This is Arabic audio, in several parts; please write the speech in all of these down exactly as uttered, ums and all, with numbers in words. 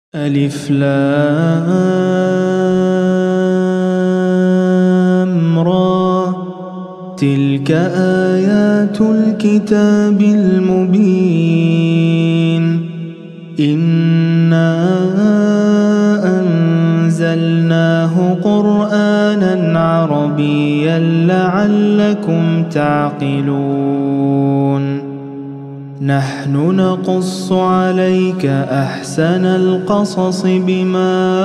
ألف لام را تلك آيات الكتاب المبين إنا أنزلناه قرآنا عربيا لعلكم تعقلون نحن نقص عليك أحسن القصص بما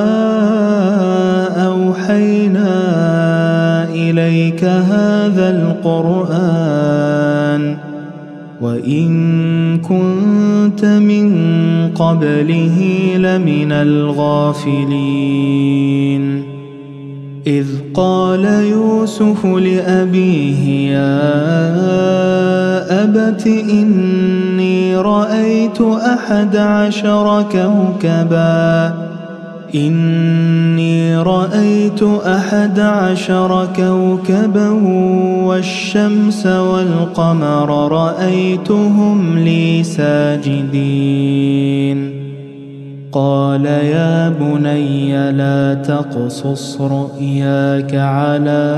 أوحينا إليك هذا القرآن وإن كنت من قبله لمن الغافلين إذ قال يوسف لأبيه يا أبت إني رأيت أحد عشر كوكبا إني رأيت أحد عشر كوكبا والشمس والقمر رأيتهم لي ساجدين قال يا بني لا تقصص رؤياك على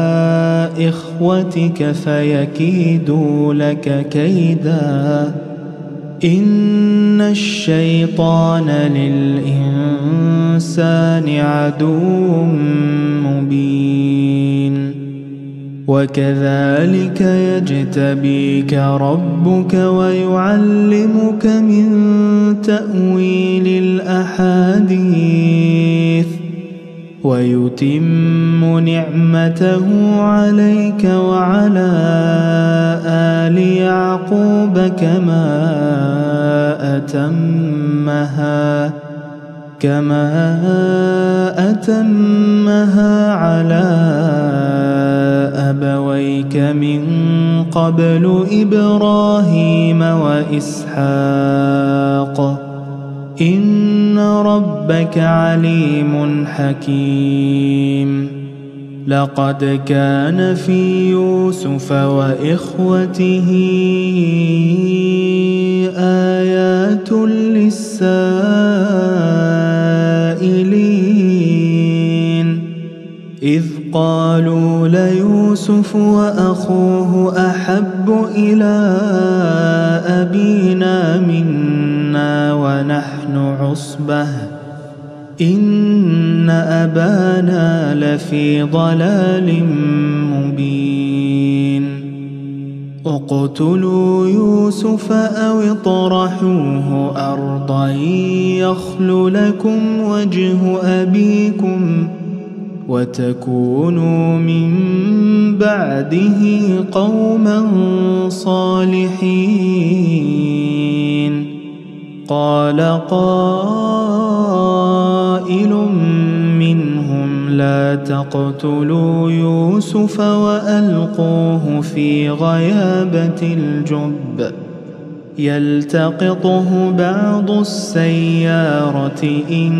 إخوتك فيكيدوا لك كيدا إن الشيطان للإنسان عدو مبين وكذلك يجتبيك ربك ويعلمك من تأويل الأحاديث ويتم نعمته عليك وعلى آل يعقوب كما أتمها كما أتمها على أبويك من قبل إبراهيم وإسحاق إن ربك عليم حكيم لقد كان في يوسف وإخوته آيات للسائلين إذ قالوا ليوسف وأخوه أحب إلى أبينا منا ونحن عصبة إن أبانا لفي ضلال مبين اقتلوا يوسف أو اطرحوه أرضا يخل لكم وجه أبيكم وتكونوا من بعده قوما صالحين قال قائل منهم لا تقتلوا يوسف وألقوه في غيابة الجب يلتقطه بعض السيارة إن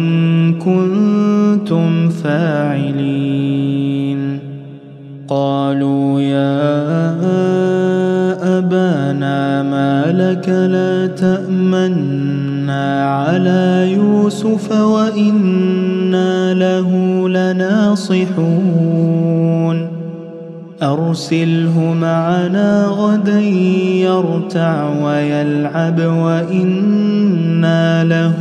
كنتم فاعلين قالوا يا أبانا ما لك لا تأمنا على يوسف وإنا له لناصحون أرسله معنا غدا يرتع ويلعب وإنا له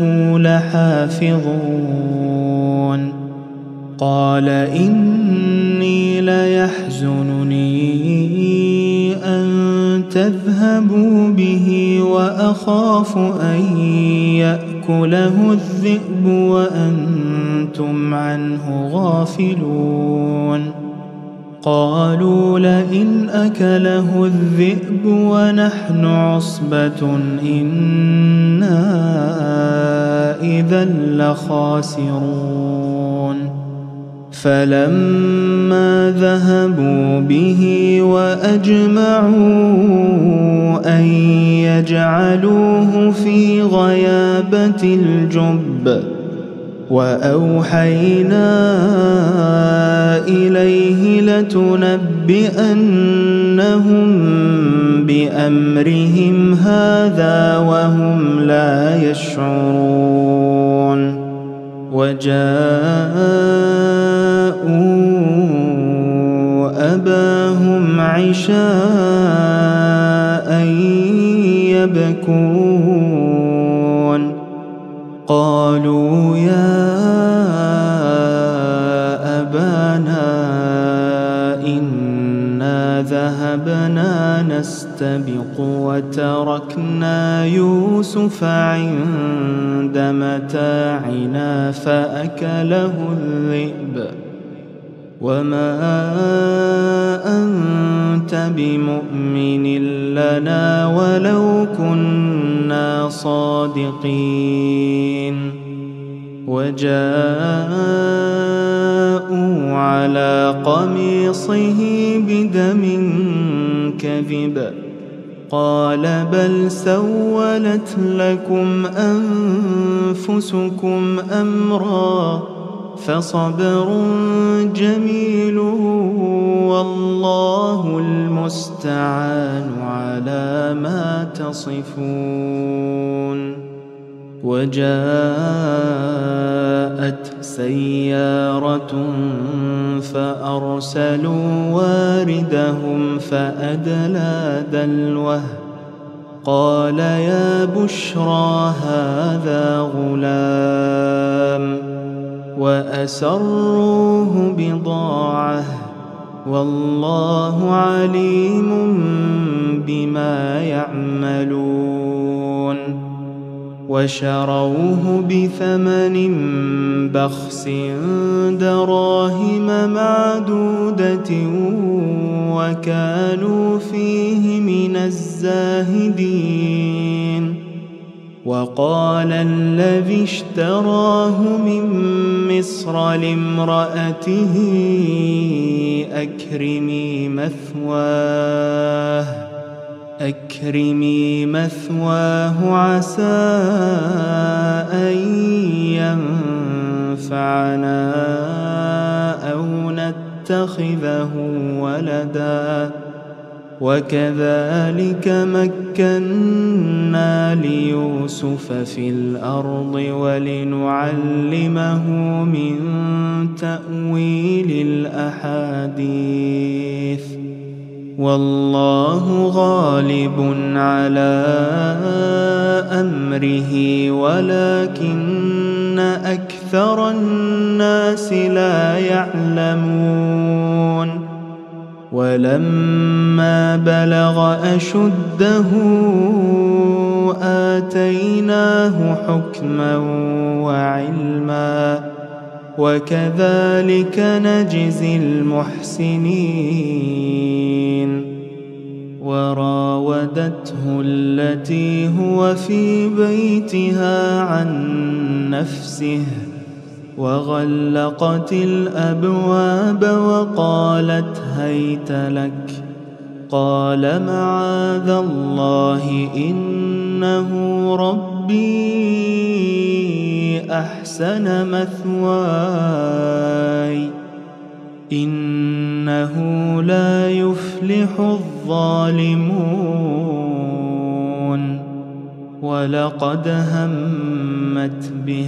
لحافظون قال إني ليحزنني أن تذهبوا به وأخاف أن يأكله الذئب وأنتم عنه غافلون قالوا لئن أكله الذئب ونحن عصبة إنا إذا لخاسرون فلما ذهبوا به وأجمعوا أن يجعلوه في غيابة الجب وأوحينا إليه لتنبئنهم بأمرهم هذا وهم لا يشعرون وجاءوا أباهم عشاء يبكون قالوا يا أبانا إنا ذهبنا نستبق وتركنا يوسف عند متاعنا فأكله الذئب وما أنت بمؤمن لنا ولو كنا صادقين وجاءوا على قميصه بدم كذب قال بل سولت لكم أنفسكم أمرا فصبر جميل والله المستعان على ما تصفون وجاءت سيارة فأرسلوا واردهم فأدلى دلوه قال يا بشرى هذا غلام وأسروه بضاعة والله عليم بما يعملون وشروه بثمن بخس دراهم معدودة وكانوا فيه من الزاهدين وقال الذي اشتراه من مصر لامرأته أكرمي مثواه أكرمي مثواه عسى أن ينفعنا أو نتخذه ولدا وكذلك مكنا ليوسف في الأرض ولنعلمه من تأويل الأحاديث والله غالب على أمره ولكن أكثر الناس لا يعلمون ولما بلغ أشده آتيناه حكما وعلما وكذلك نجزي المحسنين وراودته التي هو في بيتها عن نفسه وغلقت الأبواب وقالت هيت لك قال معاذ الله إنه ربي أحسن مثواي إنه لا يفلح الظالمون ولقد همت به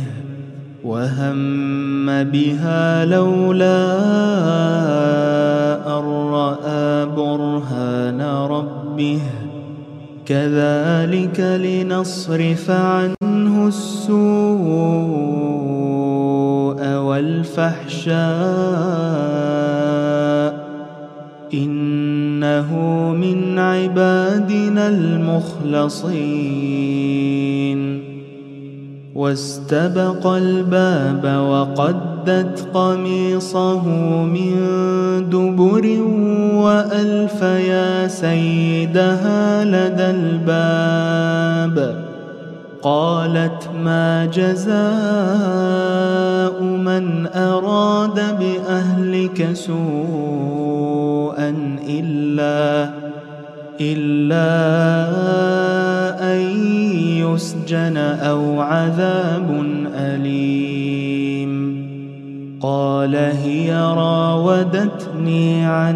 وهم بها لولا أن رأى برهان ربه كذلك لنصرف عنه السوء والفحشاء إنه من عبادنا المخلصين واستبق الباب وقدت قميصه من دبر وألف يا سيدها لدى الباب قالت ما جزاء من أراد بأهلك سوءا إلا إلا أن يسجن أو عذاب أليم قال هي راودتني عن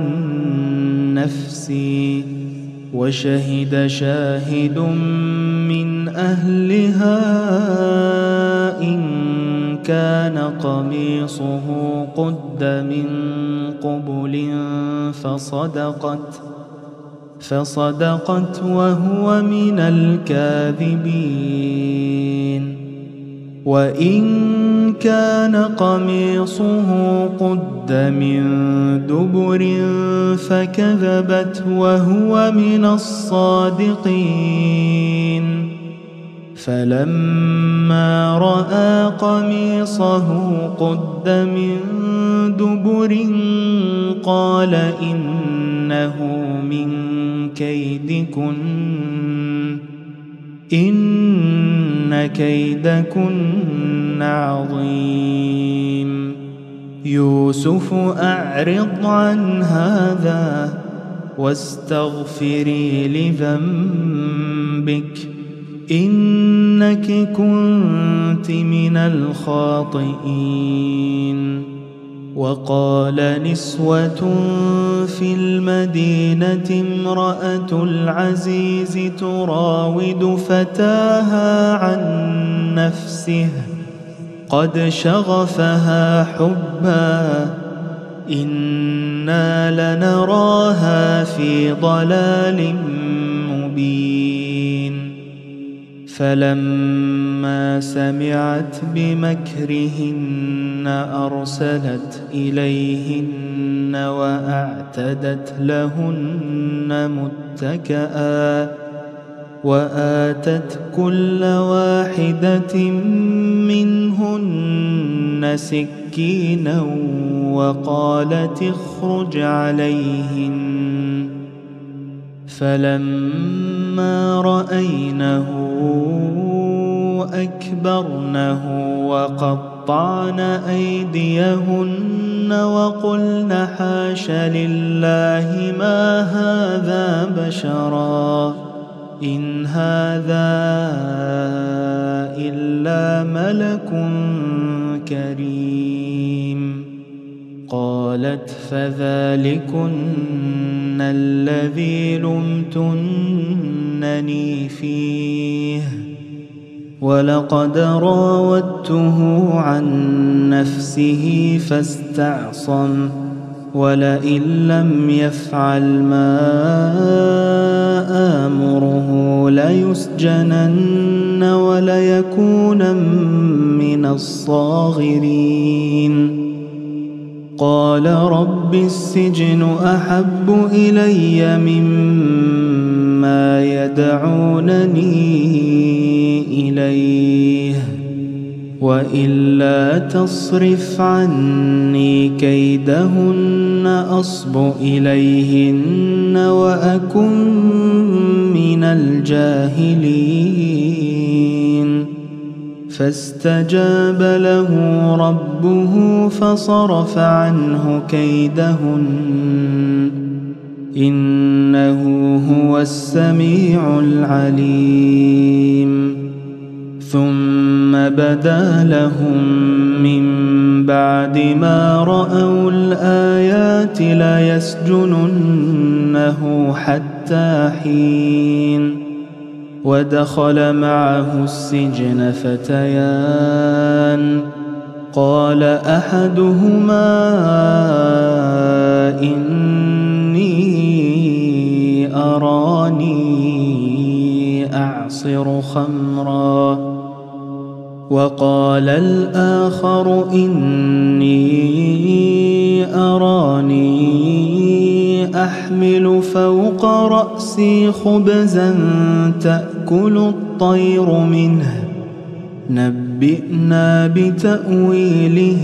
نفسي وشهد شاهد من أهلها إن كان قميصه قد من قبل فصدقت فصدقت وهو من الكاذبين وإن كان قميصه قد من دبر فكذبت وهو من الصادقين فلما رأى قميصه قد من دبر قال إنه من كيدكن إن كيدكن عظيم يوسف أعرض عن هذا واستغفري لذنبك إنك كنت من الخاطئين وقال نسوة في المدينة امرأة العزيز تراود فتاها عن نفسه قد شغفها حبا إنا لنراها في ضلال مبين فلما سمعت بمكرهن أرسلت إليهن وأعتدت لهن متكئا وآتت كل واحدة منهن سكينا وقالت اخرج عليهن فلما رأينه أكبرنه وقطعن أيديهن وقلن حاش لله ما هذا بشرا إن هذا إلا ملك كريم قالت فذلكن الذي لمتنني فيه ولقد راودته عن نفسه فاستعصم ولئن لم يفعل ما آمره ليسجنن وليكون من الصاغرين قال رب السجن أحب إلي مما يدعونني إليه وإلا تصرف عني كيدهن أصب إليهن وأكن من الجاهلين فاستجاب له ربه فصرف عنه كيدهن إنه هو السميع العليم ثم بدا لهم من بعد ما رأوا الآيات ليسجننه حتى حين ودخل معه السجن فتيان قال أحدهما إني أراني أعصر خمرا وقال الآخر إني أراني أحمل فوق رأسي خبزا تأكل الطير منه نبئنا بتأويله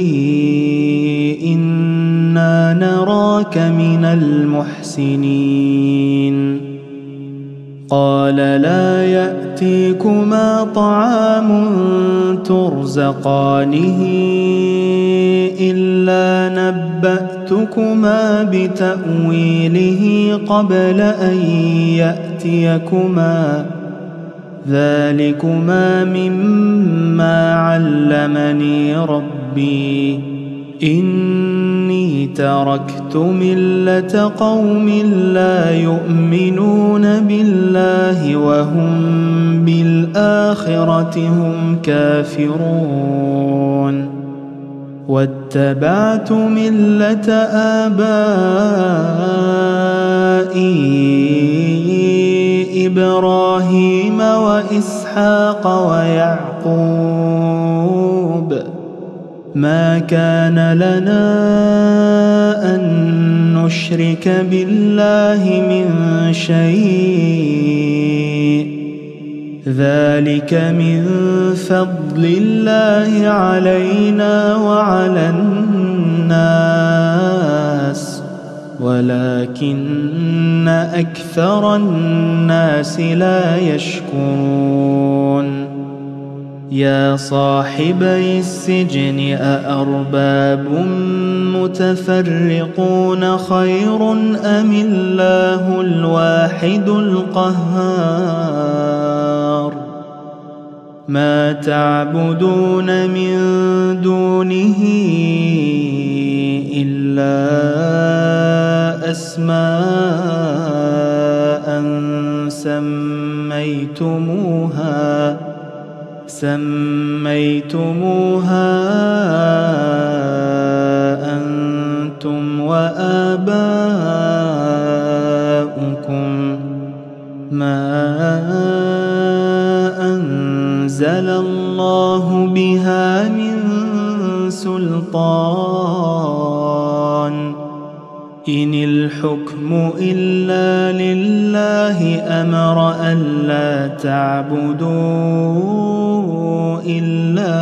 إنا نراك من المحسنين قال لا يأتيكما طعام ترزقانه إلا نبأتكما بتأويله قبل أن يأتيكما ذلكما مما علمني ربي إني تركت ملة قوم لا يؤمنون بالله وهم بالآخرة هم كافرون واتبعت ملة آبائي إبراهيم وإسحاق ويعقوب ما كان لنا أن نشرك بالله من شيء ذلك من فضل الله علينا وعلى الناس ولكن أكثر الناس لا يشكرون يا صاحبي السجن أأرباب متفرقون خير أم الله الواحد القهار ما تعبدون من دونه إلا أسماء سميتموها سميتموها أنتم وآباؤكم ما أنزل الله بها من سلطان إن الحكم إلا لله أمر ألا تعبدوا إلا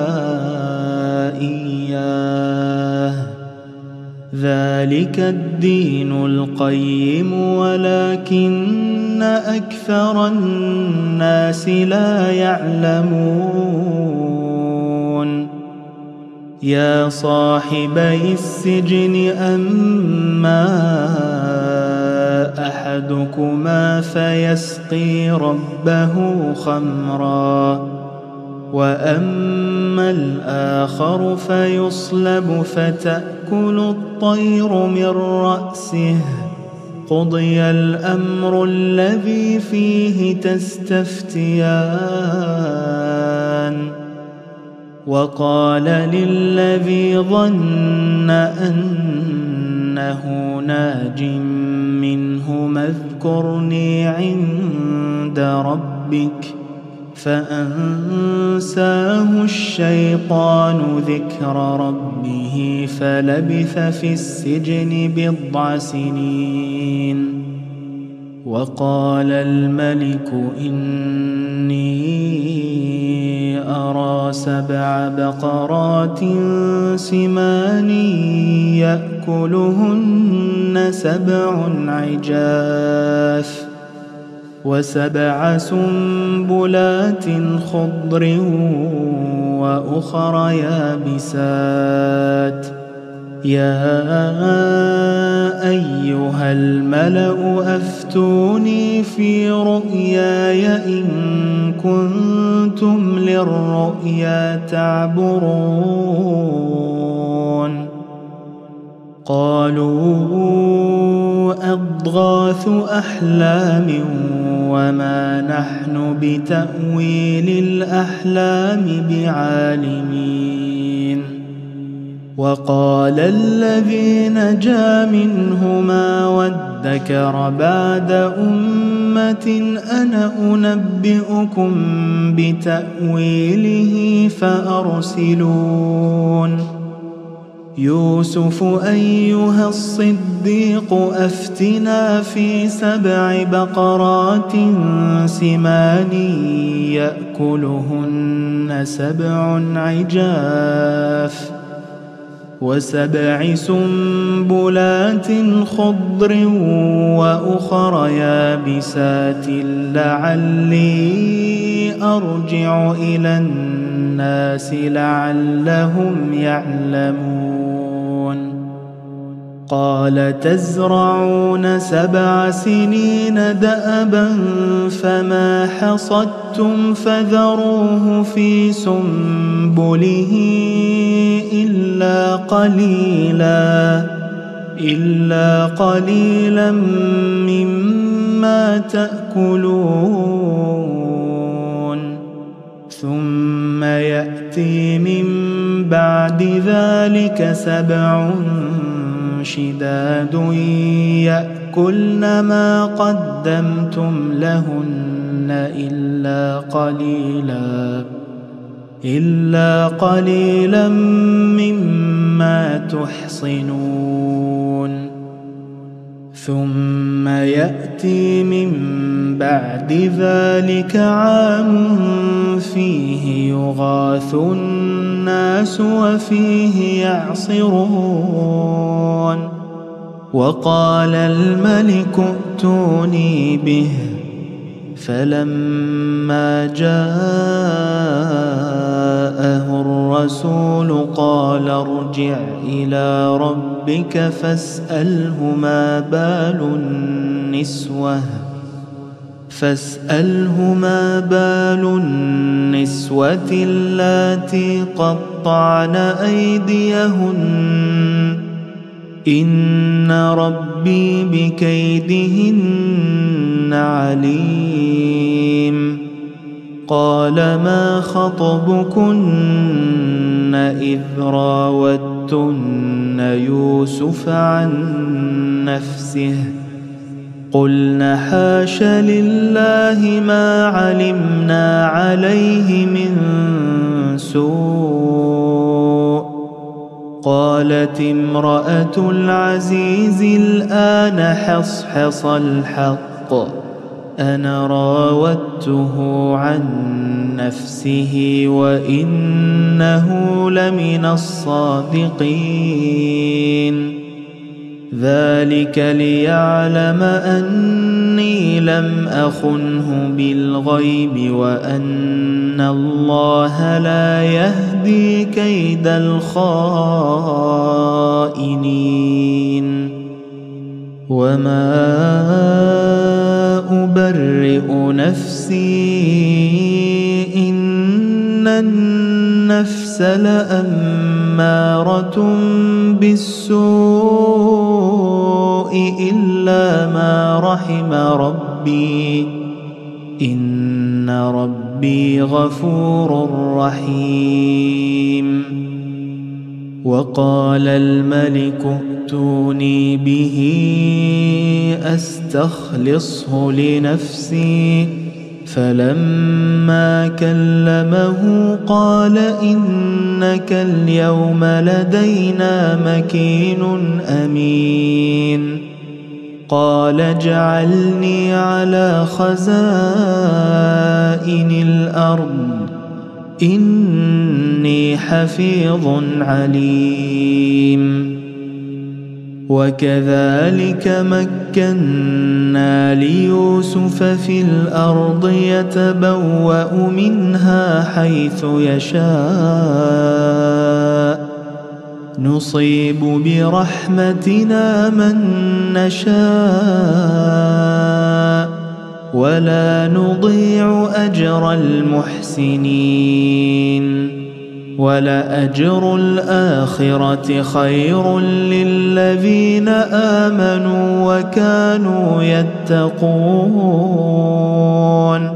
إياه ذلك الدين القيم ولكن أكثر الناس لا يعلمون يا صاحبي السجن أما أحدكما فيسقي ربه خمرا وأما الآخر فيصلب فتأكل الطير من رأسه قضي الأمر الذي فيه تستفتيان وقال للذي ظن أنه ناج منهما اذكرني عند ربك فأنساه الشيطان ذكر ربه فلبث في السجن بضع سنين وقال الملك إني أرى سبع بقرات سمان يأكلهن سبع عجاف وسبع سنبلات خضر وأخر يابسات يا أيها الملأ أفتوني في رؤياي إن كنتم للرؤيا تعبرون قالوا أضغاث أحلام وما نحن بتأويل الأحلام بعالمين وقال الذي نجا منهما وادكر بعد أمة أنا أنبئكم بتأويله فأرسلون يوسف أيها الصديق أفتنا في سبع بقرات سمان يأكلهن سبع عجاف وسبع سنبلات خضر وأخر يابسات لعلي أرجع إلى الناس لعلهم يعلمون قال تزرعون سبع سنين دأبا فما حصدتم فذروه في سنبله إلا قليلا إلا قليلا مما تأكلون ثم يأتي من بعد ذلك سبع شداد يأكلن ما قدمتم لهن إلا قليلا إلا قليلا مما تحصنون ثم يأتي من بعد ذلك عام فيه يغاث الناس وفيه يعصرون وقال الملك ائتوني به فلما جاءه الرسول قال ارجع إلى ربك فاسأله ما بال النسوة فاسأله ما بال النسوة اللاتي قطعن أيديهن إن ربي بكيدهن عليم قال ما خطبكن إذ راوتن يوسف عن نفسه قلن حاش لله ما علمنا عليه من سوء قالت امرأة العزيز الآن حصحص الحق أنا راودته عن نفسه وإنه لمن الصادقين ذلك ليعلم أني لم أخنه بالغيب وأن الله لا يهدي كيد الخائنين وما أبرئ نفسي إن النفس لأمارة بالسوء إلا ما رحم ربي إن ربي غفور رحيم وقال الملك ائتوني به أستخلصه لنفسي فلما كلمه قال إنك اليوم لدينا مكين أمين قال اجعلني على خزائن الأرض إني حفيظ عليم وكذلك مكنا ليوسف في الأرض يتبوأ منها حيث يشاء نصيب برحمتنا من نشاء ولا نضيع أجر المحسنين ولأجر الآخرة خير للذين آمنوا وكانوا يتقون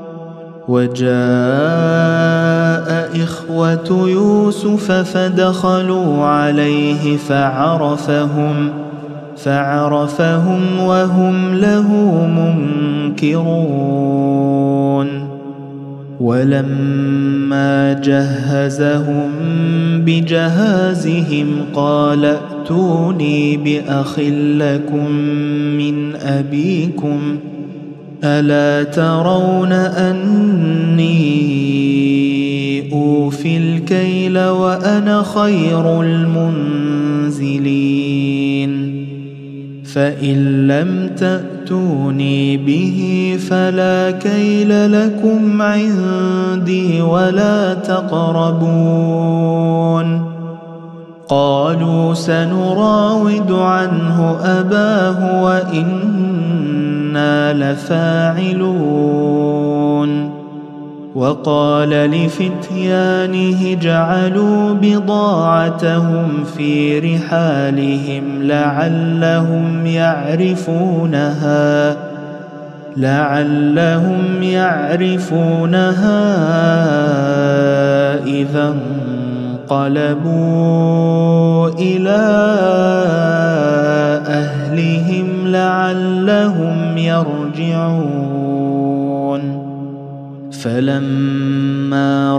وجاء إخوة يوسف فدخلوا عليه فعرفهم فعرفهم وهم له منكرون ولما جهزهم بجهازهم قال ائتوني بأخ لكم من أبيكم ألا ترون أني أوفي الكيل وأنا خير المنزلين فإن لم تأتوني به فلا كيل لكم عندي ولا تقربون قالوا سنراود عنه أباه وإنا لفاعلون وقال لفتيانه اجعلوا بضاعتهم في رحالهم لعلهم يعرفونها لعلهم يعرفونها إذا انقلبوا إلى أهلهم لعلهم يرجعون فلما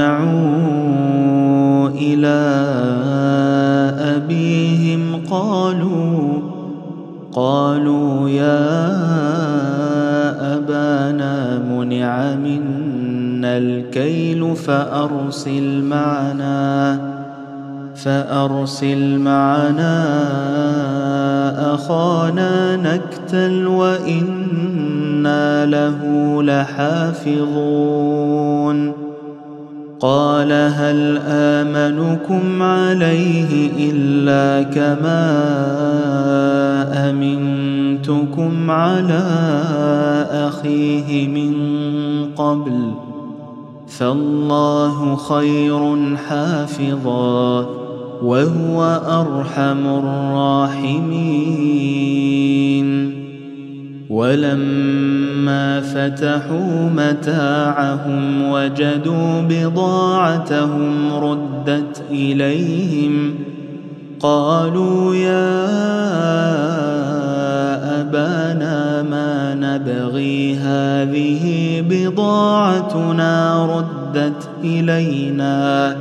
رجعوا إلى أبيهم قالوا قالوا يا أبانا منع منا الكيل فأرسل معنا فأرسل معنا أخانا نكتل وإنا له لحافظون قال هل آمنكم عليه إلا كما أمنتكم على أخيه من قبل فالله خير حافظا وهو أرحم الراحمين ولما فتحوا متاعهم وجدوا بضاعتهم ردت إليهم قالوا يا أبانا ما نبغي هذه بضاعتنا ردت إلينا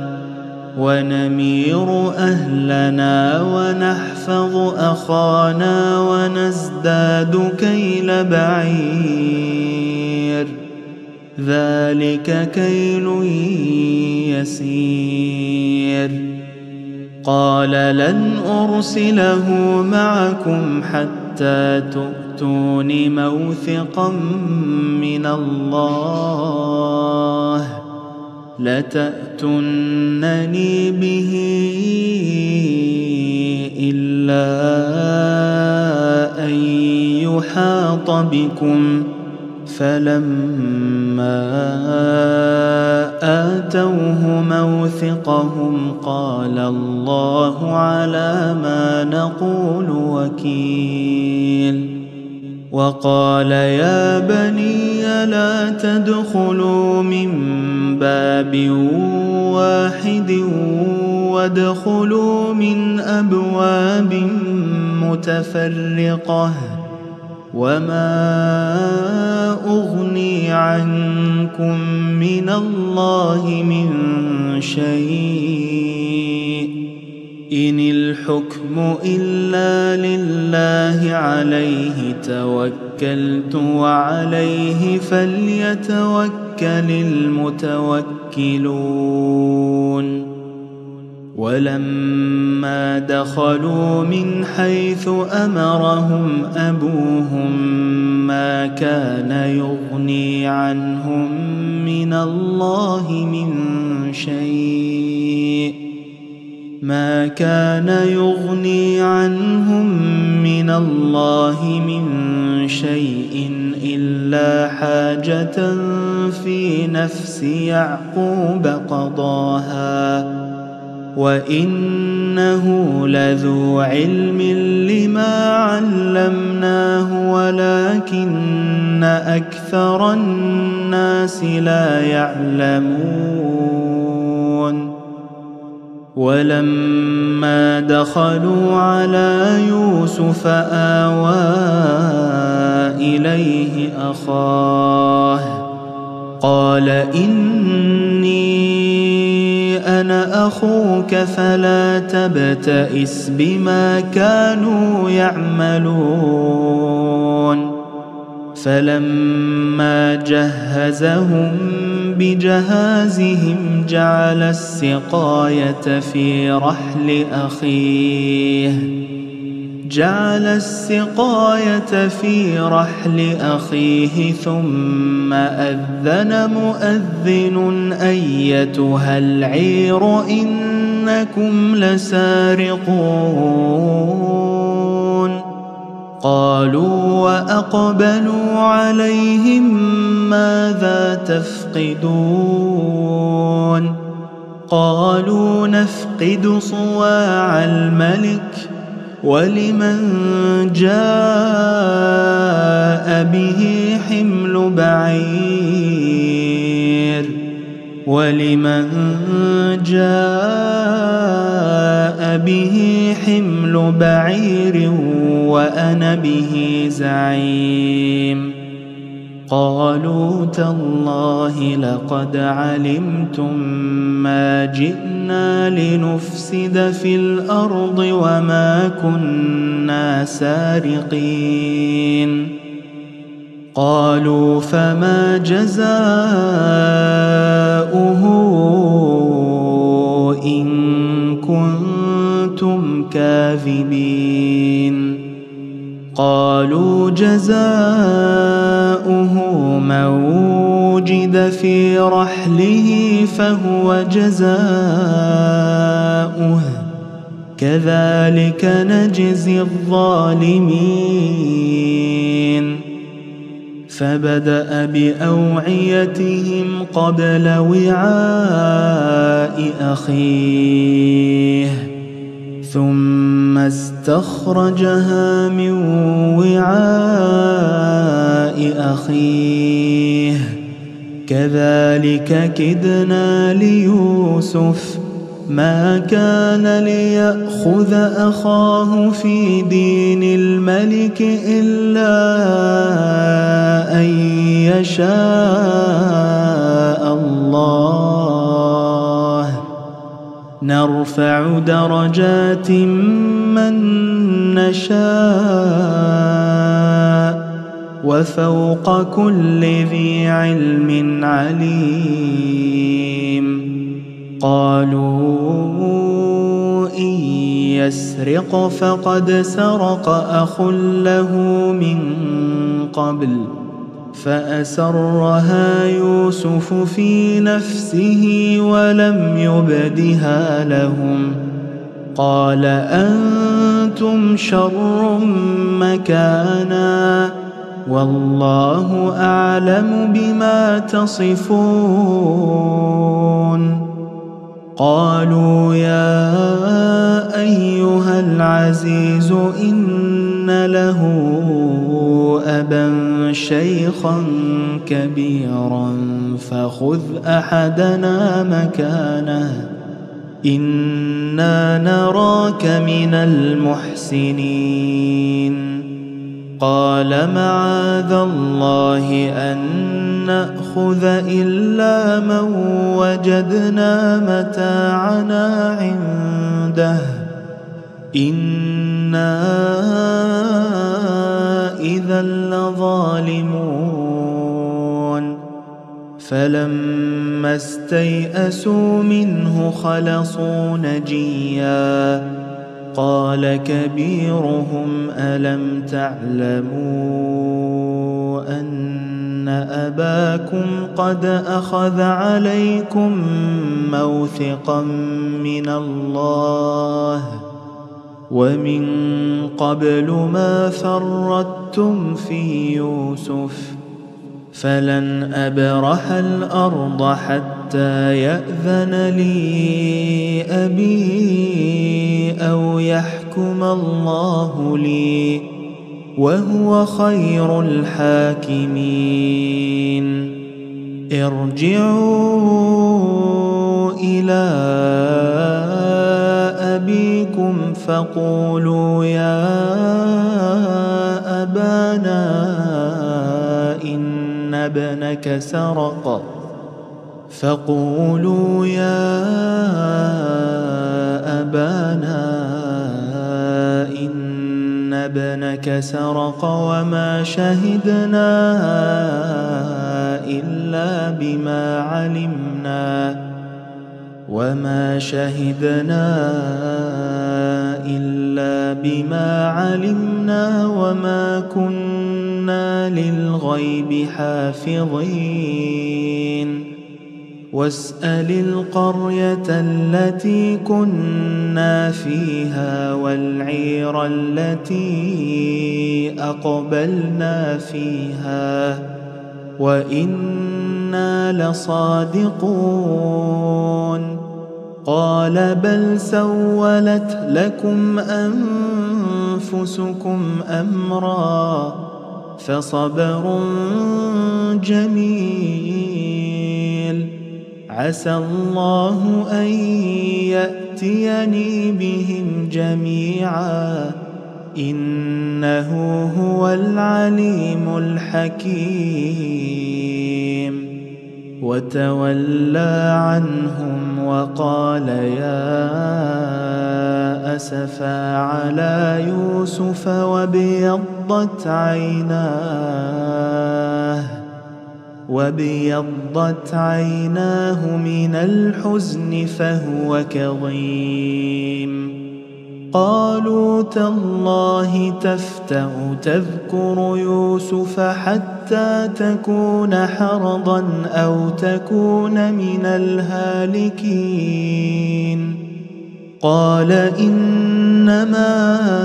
ونمير أهلنا ونحفظ أخانا ونزداد كيل بعير ذلك كيل يسير قال لن أرسله معكم حتى تؤتون موثقا من الله لتأتونني به إلا أن يحاط بكم فلما آتوه موثقهم قال الله على ما نقول وكيل وقال يا بني لا تدخلوا من باب واحد وادخلوا من أبواب متفرقة وما أغني عنكم من الله من شيء إن الحكم إلا لله عليه توكلت وعليه فليتوكل المتوكلون ولما دخلوا من حيث أمرهم أبوهم ما كان يغني عنهم من الله من شيء ما كان يغني عنهم من الله من شيء إلا حاجة في نفس يعقوب قضاها وإنه لذو علم لما علمناه ولكن أكثر الناس لا يعلمون ولما دخلوا على يوسف آوى إليه أخاه قال إني أنا أخوك فلا تبتئس بما كانوا يعملون فلما جهزهم بجهازهم جعل السقاية في رحل أخيه جعل السقاية في رحل أخيه ثم أذن مؤذن أيتها العير إن إنكم لسارقون قالوا وأقبلوا عليهم ماذا تفقدون قالوا نفقد صواع الملك ولمن جاء به حمل بعير ولمن جاء به حمل بعير وأنا به زعيم قالوا تالله لقد علمتم ما جئنا لنفسد في الأرض وما كنا سارقين قالوا فما جزاؤه إن كنتم كاذبين قالوا جزاؤه من وجد في رحله فهو جزاؤه كذلك نجزي الظالمين فبدأ بأوعيتهم قبل وعاء أخيه ثم استخرجها من وعاء أخيه كذلك كدنا ليوسف ما كان ليأخذ أخاه في دين الملك إلا أن يشاء الله نرفع درجات من نشاء وفوق كل ذي علم عليم قالوا إن يسرق فقد سرق أخ له من قبل فأسرها يوسف في نفسه ولم يبدها لهم قال أنتم شر مكانا والله أعلم بما تصفون قالوا يا أيها العزيز إن له أبا شيخا كبيرا فخذ أحدنا مكانه إنا نراك من المحسنين قال معاذ الله أن نأخذ إلا من وجدنا متاعنا عنده إنا إذا لظالمون فلما استيئسوا منه خلصوا نجيا قال كبيرهم ألم تعلموا أن أباكم قد أخذ عليكم موثقا من الله ومن قبل ما فرطتم في يوسف فلن أبرح الأرض حتى يأذن لي أبي أو يحكم الله لي وهو خير الحاكمين ارجعوا إلى أبيكم فقولوا يا أبانا إن ابنك سرق فقولوا يا أبانا إن ابنك سرق وما شهدنا إلا بما علمنا وما شهدنا إلا بما علمنا وما كنا للغيب حافظين واسأل القرية التي كنا فيها والعير التي أقبلنا فيها وإنا لصادقون. قال بل سولت لكم أنفسكم أمرا فصبر جميل عسى الله أن يأتيني بهم جميعا إنه هو العليم الحكيم. وتولى عنهم وقال يا أسفا على يوسف وابيضت عيناه وابيضت عيناه من الحزن فهو كظيم. قالوا تالله تفتأ تذكر يوسف حتى تكون حرضا أو تكون من الهالكين. قال إنما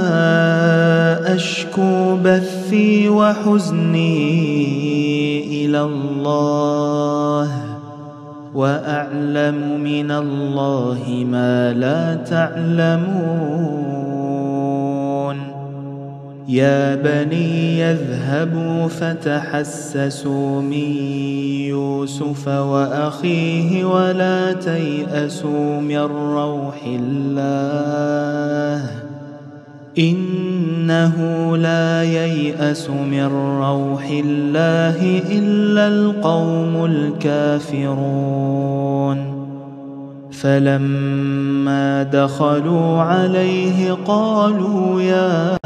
أشكو بثي وحزني إلى الله وأعلم من الله ما لا تعلمون. يا بني يذهبوا فتحسسوا من يوسف وأخيه ولا تيأسوا من روح الله إنه لا ييأس من روح الله إلا القوم الكافرون. فلما دخلوا عليه قالوا يا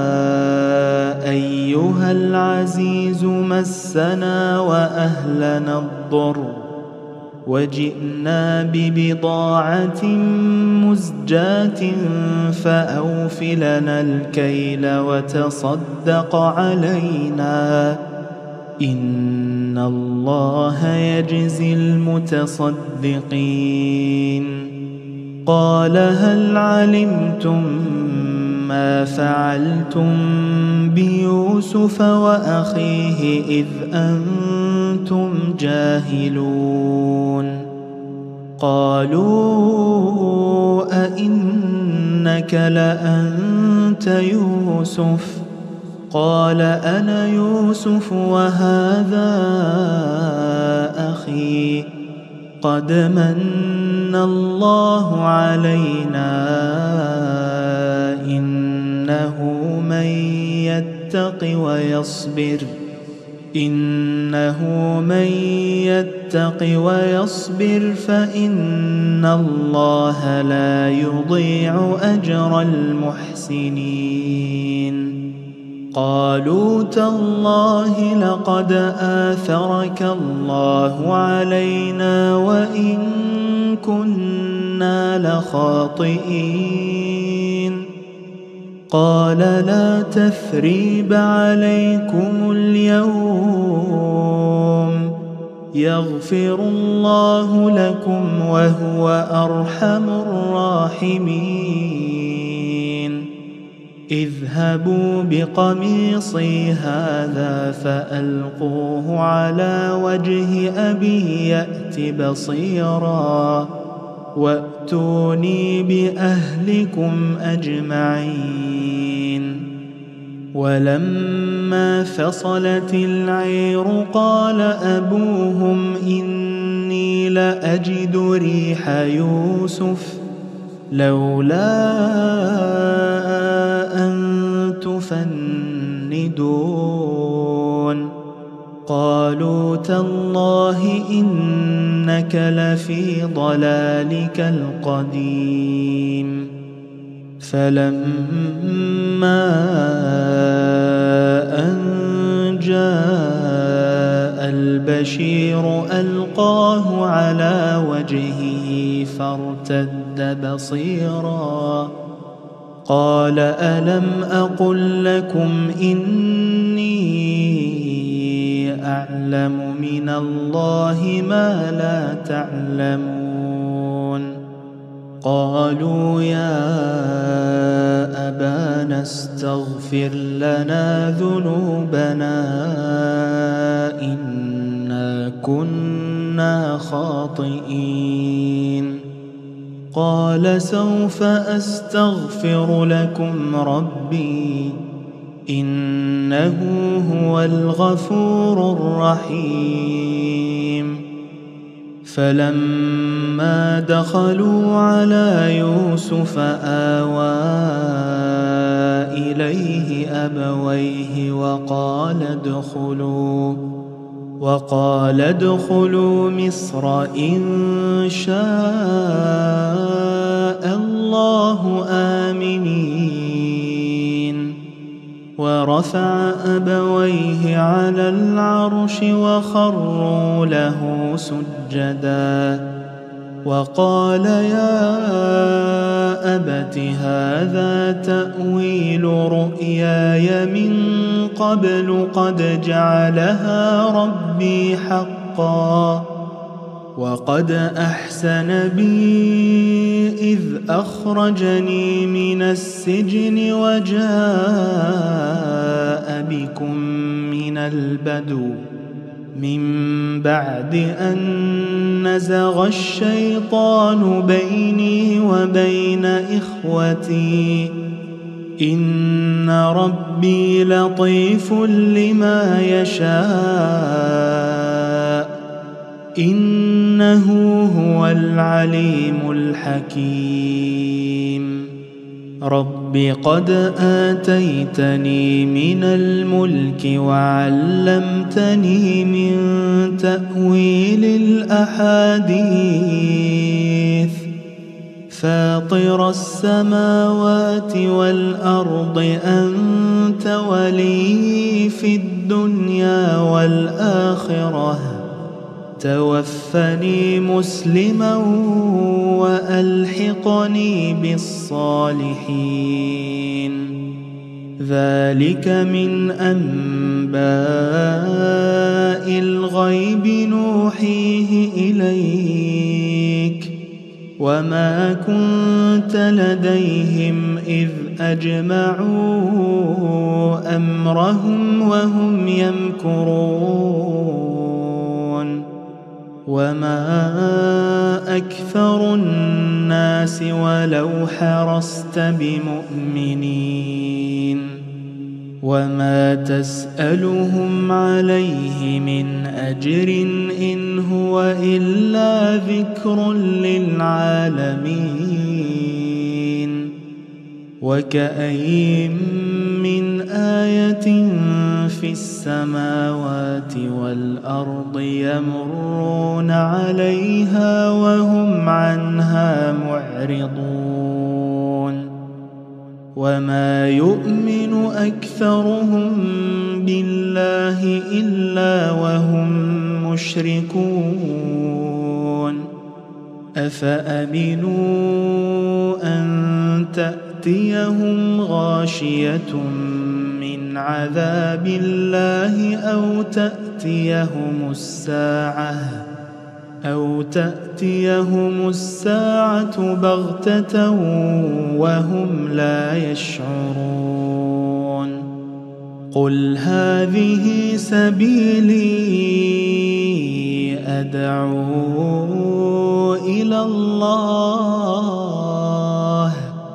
أيها العزيز مسنا وأهلنا الضر وجئنا ببضاعة مزجاة فأوف لنا الكيل وتصدق علينا إن الله يجزي المتصدقين. قال هل علمتم ما فعلتم بيوسف وأخيه إذ أنتم جاهلون؟ قالوا أئنك لأنت يوسف؟ قال أنا يوسف وهذا أخي قد من الله علينا إنه من يتق ويصبر إنه من يتق ويصبر فإن الله لا يضيع أجر المحسنين. قالوا تالله لقد آثرك الله علينا وإن كنا لخاطئين. قال لا تثريب عليكم اليوم يغفر الله لكم وهو أرحم الراحمين. اذهبوا بقميصي هذا فألقوه على وجه أبي يأت بصيرا وأتوني بأهلكم أجمعين. ولما فصلت العير قال أبوهم إني لأجد ريح يوسف لولا أن تفندون. قالوا تالله إنك لفي ضلالك القديم. فلما أن جاء البشير ألقاه على وجهه فارتد بصيرا قال ألم أقل لكم إني أعلم من الله ما لا تعلمون. قالوا يا أبانا استغفر لنا ذنوبنا إنا كنا خاطئين. قال سوف أستغفر لكم ربي إنه هو الغفور الرحيم. فلما دخلوا على يوسف آوى إليه أبويه وقال ادخلوا وقال ادخلوا مصر إن شاء الله آمنين. ورفع أبويه على العرش وخروا له سجدا وقال يا أبت هذا تأويل رؤياي من قبل قد جعلها ربي حقا وقد أحسن بي إذ أخرجني من السجن وجاء بكم من البدو من بعد أن نزغ الشيطان بيني وبين إخوتي إن ربي لطيف لما يشاء إنه هو العليم الحكيم. رب قد آتيتني من الملك وعلمتني من تأويل الأحاديث فاطر السماوات والأرض أنت ولي في الدنيا والآخرة توفني مسلما وألحقني بالصالحين. ذلك من أنباء الغيب نوحيه إليك وما كنت لديهم إذ أجمعوا أمرهم وهم يمكرون. وما أكثر الناس ولو حرصت بمؤمنين وما تسألهم عليه من أجر إن هو إلا ذكر للعالمين. وكأين من آية في السماوات والأرض يمرون عليها وهم عنها معرضون وما يؤمن أكثرهم بالله إلا وهم مشركون. أفأمنوا أن تأتيهم غاشية من عذاب الله أو تأتيهم الساعة أو تأتيهم الساعة بغتة وهم لا يشعرون. قل هذه سبيلي أدعو إلى الله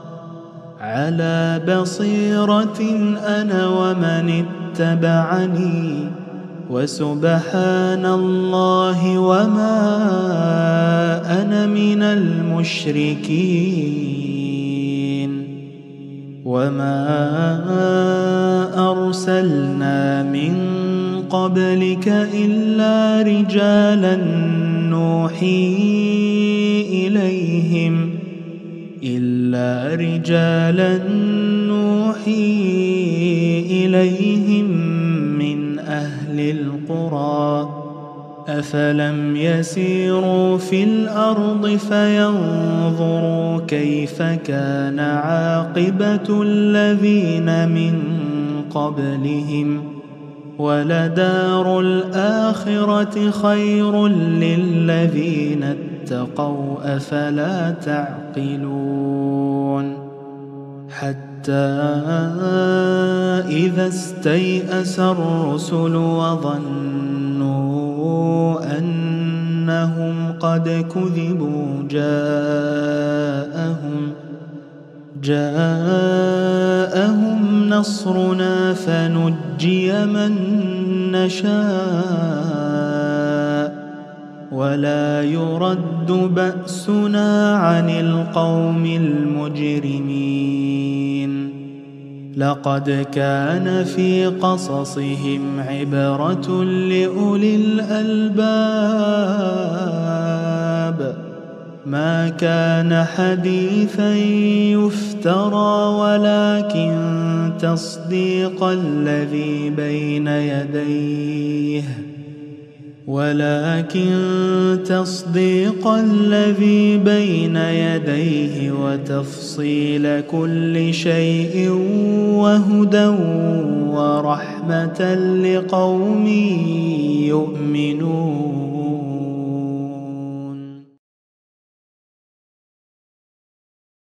على بصيرة أنا ومن اتبعني وسبحان الله وما أنا من المشركين. وما أرسلنا من قبلك إلا رجالا نوحي إليهم إلا رجالا نوحي إليهم من أهل القرى أفلم يسيروا في الأرض فينظروا كيف كان عاقبة الذين من قبلهم ولدار الآخرة خير للذين اتقوا أفلا تعقلون حتى إذا استيأس الرسل وظنوا أنهم قد كذبوا جاءهم جاءهم نصرنا فنجي من نشاء ولا يرد بأسنا عن القوم المجرمين لقد كان في قصصهم عبرة لأولي الألباب ما كان حديثا يفترى ولكن تصديق الذي بين يديه ولكن تصديق الذي بين يديه وتفصيل كل شيء وهدى ورحمة لقوم يؤمنون.